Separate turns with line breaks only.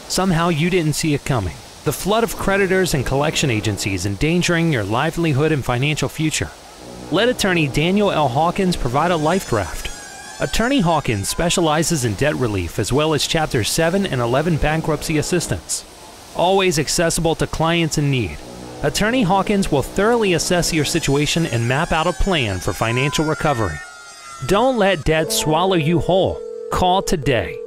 Somehow you didn't see it coming. The flood of creditors and collection agencies endangering your livelihood and financial future. Let attorney Daniel L. Hawkins provide a life draft. Attorney Hawkins specializes in debt relief as well as Chapters 7 and 11 bankruptcy assistance. Always accessible to clients in need, Attorney Hawkins will thoroughly assess your situation and map out a plan for financial recovery. Don't let debt swallow you whole. Call today.